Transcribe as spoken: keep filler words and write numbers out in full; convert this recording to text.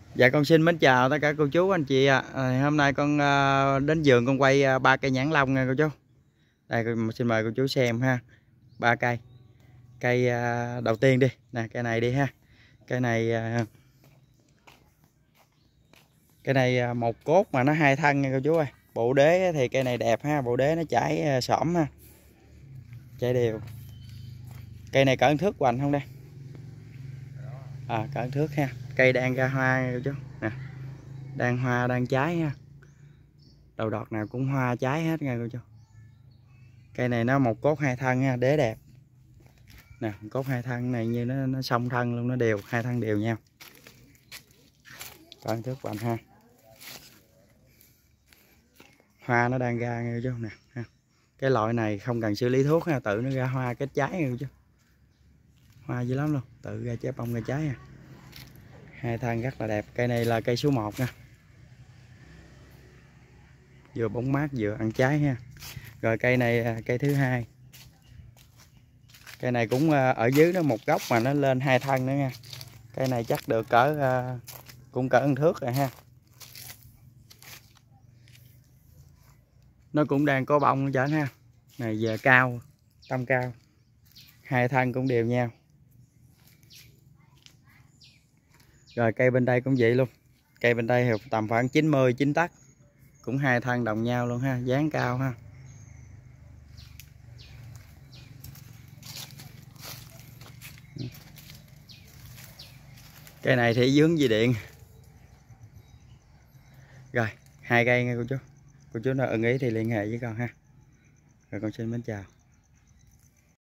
Dạ con xin mến chào tất cả cô chú anh chị ạ. À. Hôm nay con à, đến vườn con quay à, ba cây nhãn long nha cô chú. Đây xin mời cô chú xem ha. Ba cây. Cây à, đầu tiên đi, nè cây này đi ha. Cây này à, cây này à, một cốt mà nó hai thân nha cô chú ơi. Bộ đế thì cây này đẹp ha, bộ đế nó chảy à, xõm ha. Chảy đều. Cây này cỡ thước hoành không đây? À cỡ thước ha. Cây đang ra hoa nha cô chú. Nè. Đang hoa đang trái ha. Đầu đọt nào cũng hoa trái hết nha cô chú. Cây này nó một cốt hai thân ha, đế đẹp nè. Cốt hai thân này như nó nó song thân luôn, nó đều hai thân đều nhau. Con thước hoành ha. Hoa nó đang ra nha cô chú nè ha. Cái loại này không cần xử lý thuốc ha, tự nó ra hoa kết trái nha cô chú. Hoa dữ lắm luôn, tự ra trái bông ra trái ha. Hai thân rất là đẹp. Cây này là cây số một nha. Vừa bóng mát vừa ăn trái ha. Rồi cây này cây thứ hai. Cây này cũng ở dưới nó một gốc mà nó lên hai thân nữa nha. Cây này chắc được cỡ cũng cỡ một thước rồi ha. Nó cũng đang có bông trở ha. Này giờ cao, tông cao. Hai thân cũng đều nhau. Rồi cây bên đây cũng vậy luôn. Cây bên đây thì tầm khoảng chín mươi chín tấc. Cũng hai thân đồng nhau luôn ha, dáng cao ha. Cây này thì dướng dây điện. Rồi, hai cây nha cô chú. Cô chú nào ưng ý thì liên hệ với con ha. Rồi con xin mến chào.